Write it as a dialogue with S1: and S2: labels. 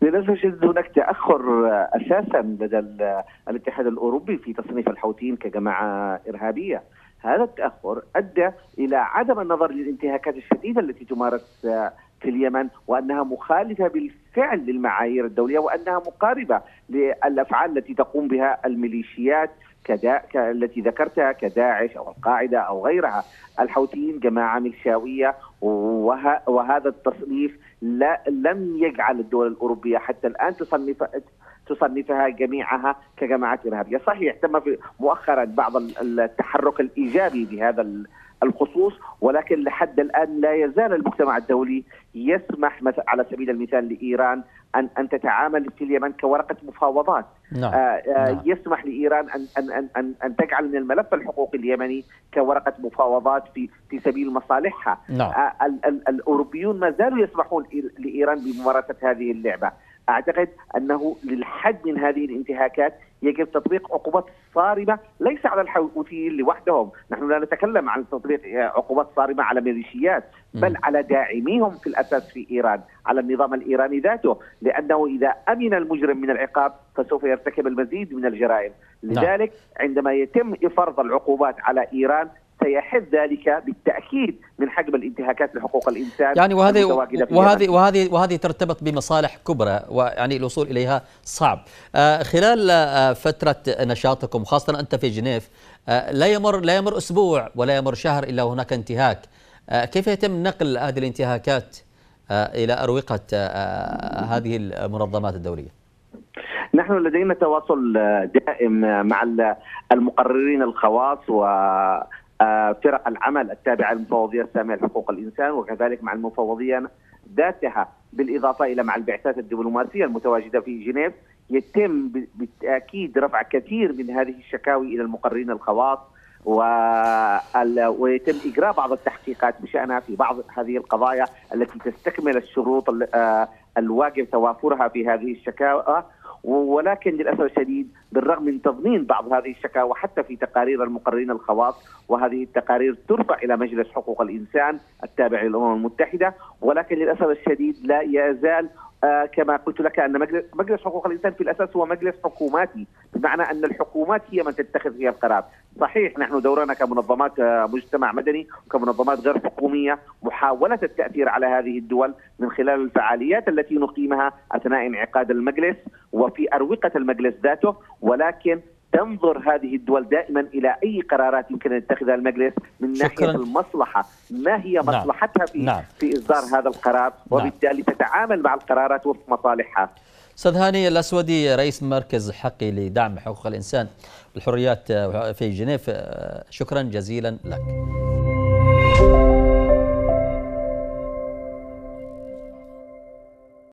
S1: للأسف الشديد هناك تأخر أساسا لدى الاتحاد الأوروبي في تصنيف الحوثيين كجماعة إرهابية. هذا التأخر أدى إلى عدم النظر للانتهاكات الشديدة التي تمارس في اليمن، وأنها مخالفة بالفعل للمعايير الدولية، وأنها مقاربة للأفعال التي تقوم بها الميليشيات التي ذكرتها كداعش أو القاعدة أو غيرها. الحوثيين جماعة ميليشياوية، وهذا التصنيف لم يجعل الدول الأوروبية حتى الآن تصنفها جميعها كجماعات إرهابية. صحيح تم مؤخرا بعض التحرك الإيجابي بهذا الخصوص، ولكن لحد الآن لا يزال المجتمع الدولي يسمح على سبيل المثال لإيران أن تتعامل في اليمن كورقة مفاوضات. يسمح لإيران أن تجعل من الملف الحقوقي اليمني كورقة مفاوضات في سبيل مصالحها. الأوروبيون ما زالوا يسمحون لإيران بممارسة هذه اللعبة. أعتقد أنه للحد من هذه الانتهاكات يجب تطبيق عقوبات صارمة ليس على الحوثيين لوحدهم. نحن لا نتكلم عن تطبيق عقوبات صارمة على ميليشيات، بل على داعميهم في الأساس في إيران، على النظام الإيراني ذاته، لأنه إذا أمن المجرم من العقاب فسوف يرتكب المزيد من الجرائم. لذلك عندما يتم فرض العقوبات على إيران سيحد ذلك بالتأكيد من حجم الانتهاكات لحقوق الإنسان.
S2: يعني وهذه ترتبط بمصالح كبرى، ويعني الوصول إليها صعب. خلال فترة نشاطكم خاصة أنت في جنيف، لا يمر أسبوع ولا يمر شهر إلا هناك انتهاك. كيف يتم نقل هذه الانتهاكات إلى أروقة هذه المنظمات الدولية؟
S1: نحن لدينا تواصل دائم مع المقررين الخواص وفرق العمل التابعة للمفوضية السامية لحقوق الإنسان، وكذلك مع المفوضية ذاتها، بالإضافة إلى مع البعثات الدبلوماسية المتواجدة في جنيف. يتم بالتأكيد رفع كثير من هذه الشكاوي إلى المقررين الخواص، ويتم إجراء بعض التحقيقات بشأنها في بعض هذه القضايا التي تستكمل الشروط الواجب توافرها في هذه الشكاوى. ولكن للأسف الشديد بالرغم من تضمين بعض هذه الشكاوى حتى في تقارير المقررين الخواص، وهذه التقارير ترفع إلى مجلس حقوق الإنسان التابع للأمم المتحدة، ولكن للأسف الشديد لا يزال كما قلت لك أن مجلس حقوق الإنسان في الأساس هو مجلس حكوماتي، بمعنى أن الحكومات هي من تتخذ فيها القرار. صحيح نحن دورنا كمنظمات مجتمع مدني وكمنظمات غير حكومية محاولة التأثير على هذه الدول من خلال الفعاليات التي نقيمها أثناء انعقاد المجلس وفي أروقة المجلس ذاته، ولكن تنظر هذه الدول دائما إلى أي قرارات يمكن أن يتخذها المجلس من ناحية المصلحة، ما هي مصلحتها في إصدار هذا القرار، وبالتالي تتعامل مع القرارات وفق مصالحها.
S2: أستاذ هاني الأسودي، رئيس مركز حقي لدعم حقوق الإنسان والحريات في جنيف، شكرا جزيلا لك.